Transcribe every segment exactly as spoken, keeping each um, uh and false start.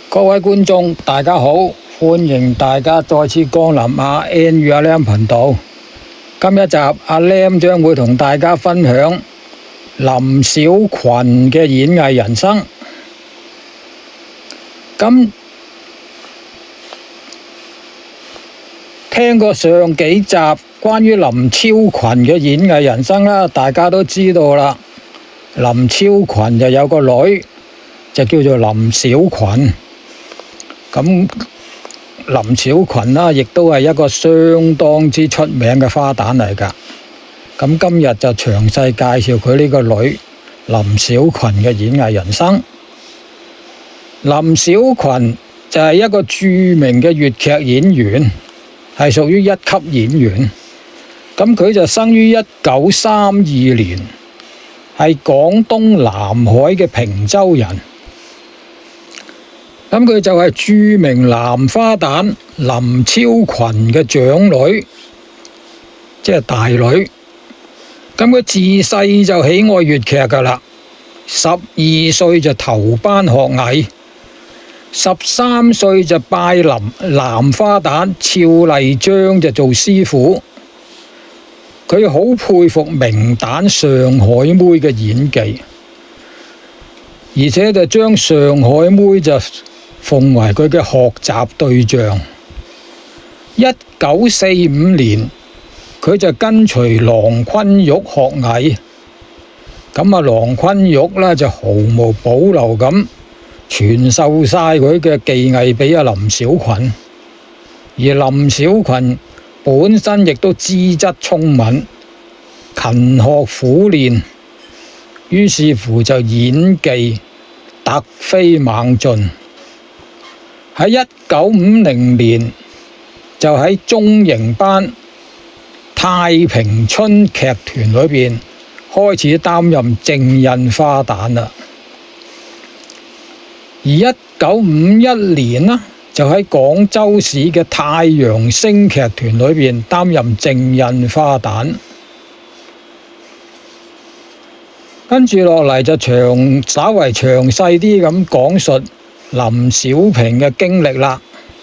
各位觀眾，大家好，歡迎大家再次光臨阿 N 與阿 Lam 頻道。今一集阿 Lam 將會同大家分享林小群嘅演藝人生。咁聽過上幾集關於林超群嘅演藝人生啦，大家都知道啦。林超群就有個女，就叫做林小群。咁林小群啦，亦都係一個相當之出名嘅花旦嚟㗎。咁今日就詳細介紹佢呢個女林小群嘅演藝人生。林小群就係一個著名嘅粵劇演員，係屬於一級演員。咁佢就生於一九三二年，係廣東南海嘅平洲人。咁佢就係著名男花旦林超群嘅長女，即係大女。咁佢自細就喜愛粵劇噶啦，十二歲就投班學藝，十三歲就拜林男花旦俏麗章就做師傅。佢好佩服名旦上海妹嘅演技，而且就將上海妹就奉為佢嘅學習對象。一九四五年，佢就跟隨郎昆玉學藝。咁啊，郎昆玉呢就毫無保留咁傳授晒佢嘅技藝俾阿林小群。而林小群本身亦都資質聰敏，勤學苦練，於是乎就演技突飛猛進。喺一九五零年就喺中型班太平春劇團裏邊開始擔任正印花旦啦。而一九五一年呢，就喺廣州市嘅太陽星劇團裏邊擔任正印花旦。跟住落嚟就詳稍為詳細啲咁講述林小平嘅經歷啦。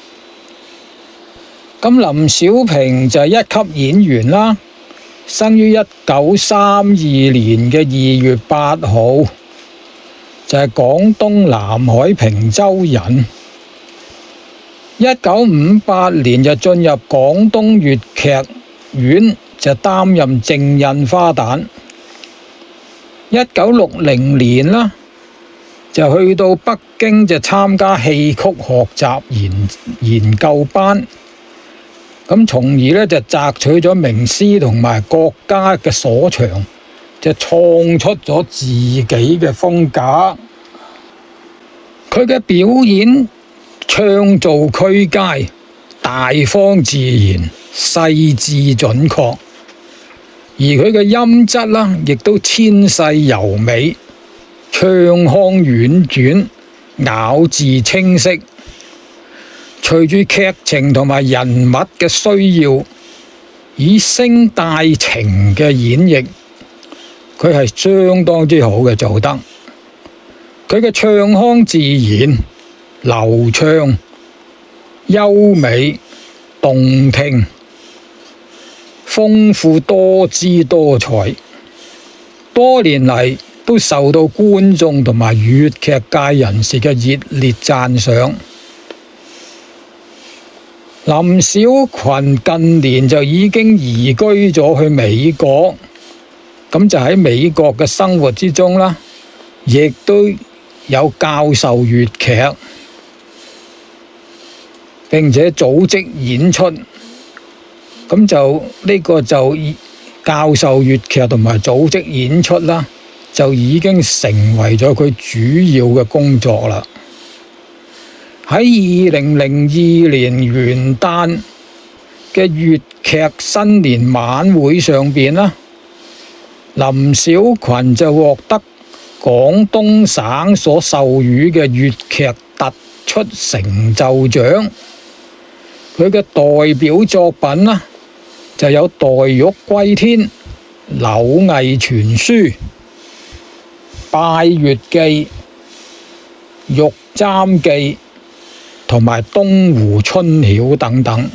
咁林小平就係一級演員啦，生於一九三二年嘅二月八號，就係廣東南海平洲人。一九五八年就進入廣東粵劇院，就擔任正印花旦。一九六零年啦，就去到北京就參加戲曲學習研研究班，咁從而呢，就摘取咗名師同埋國家嘅所長，就創出咗自己嘅風格。佢嘅表演唱造俱佳，大方自然，細緻準確，而佢嘅音質啦，亦都纖細柔美，唱腔婉轉，咬字清晰。隨住劇情同埋人物嘅需要，以聲帶情嘅演繹，佢係相當之好嘅做得。佢嘅唱腔自然、流暢、優美、動聽、豐富多姿多彩，多年嚟都受到觀眾同埋粵劇界人士嘅熱烈讚賞。林小群近年就已經移居咗去美國，咁就喺美國嘅生活之中啦，亦都有教授粵劇，並且組織演出。咁就呢個就教授粵劇同埋組織演出啦，就已經成為咗佢主要嘅工作啦。喺二零零二年元旦嘅粵劇新年晚會上邊啦，林小群就獲得廣東省所授予嘅粵劇突出成就獎。佢嘅代表作品啦，就有《黛玉歸天》、《柳毅傳書》、《拜月記》、《玉簪記》、 同埋東湖春曉等等。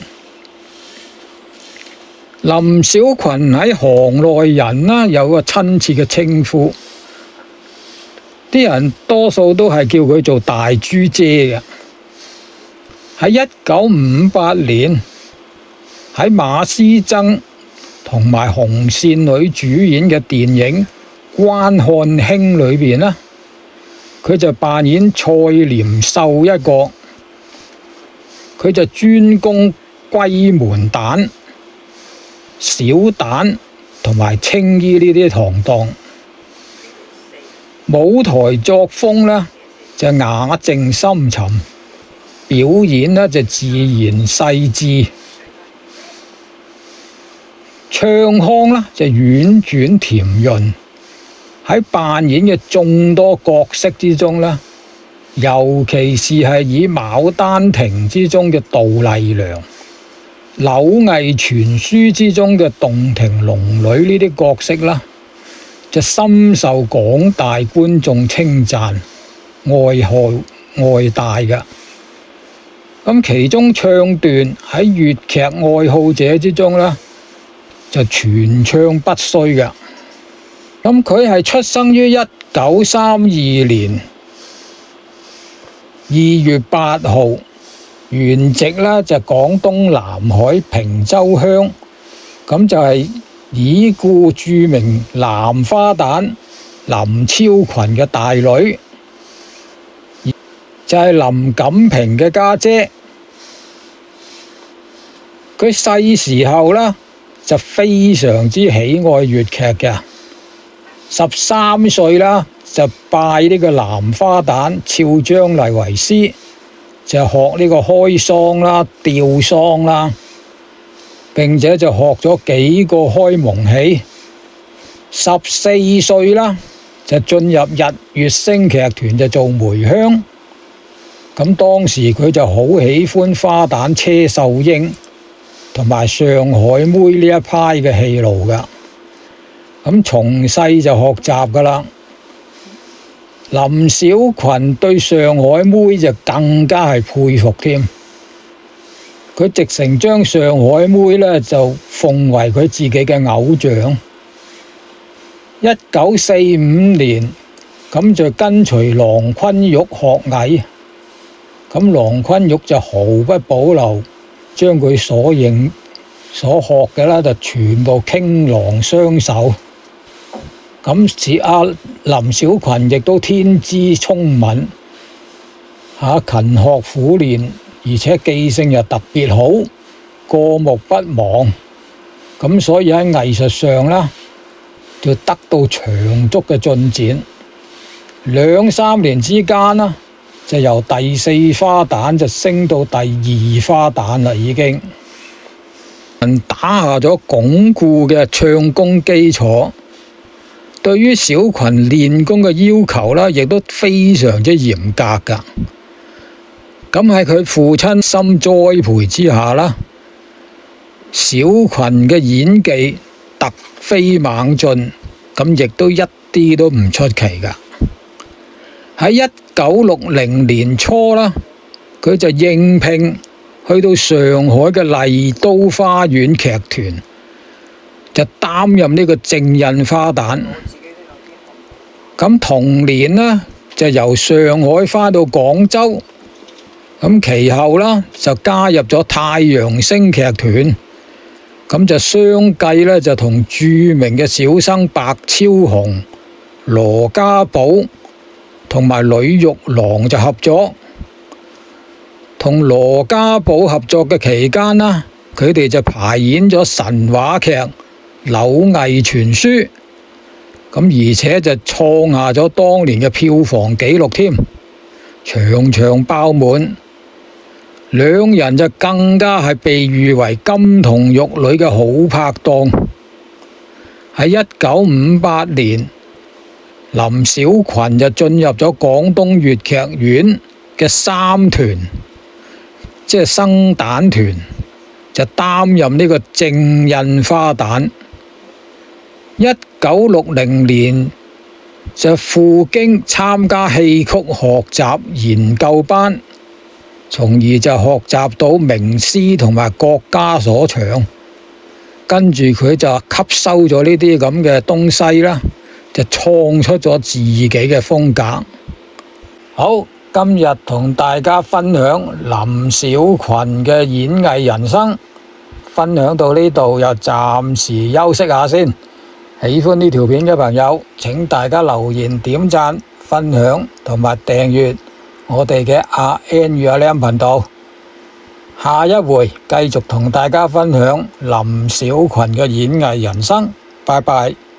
林小群喺行內人啦有個親切嘅稱呼，啲人多數都係叫佢做大豬姐嘅。喺一九五八年喺馬師曾同埋紅線女主演嘅電影《關漢卿》裏邊啦，佢就扮演蔡廉秀一個，佢就專攻龜門蛋、小旦同埋青衣呢啲行當。舞台作風呢，就雅靜深沉，表演呢就自然細緻，唱腔呢就婉轉甜潤。喺扮演嘅眾多角色之中呢，尤其是係以《牡丹亭》之中嘅杜麗娘、《柳毅傳書》之中嘅洞庭龍女呢啲角色啦，就深受廣大觀眾稱讚、愛好、愛戴嘅。咁其中唱段喺粵劇愛好者之中呢，就傳唱不衰嘅。咁佢係出生於一九三二年二月八號，原籍呢就廣東南海平洲鄉，咁就係已故著名男花旦林超群嘅大女，就係林錦屏嘅家姐。佢細時候呢，就非常之喜愛粵劇嘅。十三歲啦，就拜呢個男花旦俏張麗為師，就學呢個開桑啦、吊桑啦，並且就學咗幾個開蒙戲。十四歲啦，就進入日月星劇團就做梅香。咁當時佢就好喜歡花旦車秀英同埋上海妹呢一派嘅戲路噶。咁從細就學習噶啦。林小群對上海妹就更加係佩服添，佢直情將上海妹呢就奉為佢自己嘅偶像。一九四五年咁就跟隨郎昆玉學藝，咁郎昆玉就毫不保留將佢所認所學嘅啦，就全部傾囊相授。咁似阿林小群亦都天資聰敏，嚇勤學苦練，而且記性又特別好，過目不忘。咁所以喺藝術上呢，就得到長足嘅進展。兩三年之間呢，就由第四花旦就升到第二花旦啦，已經打下咗鞏固嘅唱功基礎。對於小群練功嘅要求呢，亦都非常之嚴格噶。咁喺佢父親深栽培之下啦，小群嘅演技突飛猛進，咁亦都一啲都唔出奇噶。喺一九六零年初啦，佢就應聘去到上海嘅麗都花園劇團，就擔任呢個正印花旦。咁同年呢，就由上海返到廣州，咁其後啦就加入咗太陽星劇團，咁就相繼呢，就同著名嘅小生白超紅、羅家寶同埋呂玉郎就合作。同羅家寶合作嘅期間啦，佢哋就排演咗神話劇《柳毅傳書》，咁而且就創下咗當年嘅票房紀錄添，場場爆滿。兩人就更加係被譽為金童玉女嘅好拍檔。喺一九五八年，林小群就進入咗廣東粵劇院嘅三團，即係生旦團，就擔任呢個正印花旦。一九六零年就赴京參加戲曲學習研究班， 從而就學習到名師同埋國家所長，跟住佢就吸收咗呢啲咁嘅東西啦，就創出咗自己嘅風格。好，今日同大家分享林小群嘅演藝人生，分享到呢度，又暫時休息下先。喜歡呢條片嘅朋友，請大家留言、點讚、分享同埋訂閱我哋嘅阿 N 與阿 Lam 頻道。下一回繼續同大家分享林小群嘅演藝人生。拜拜。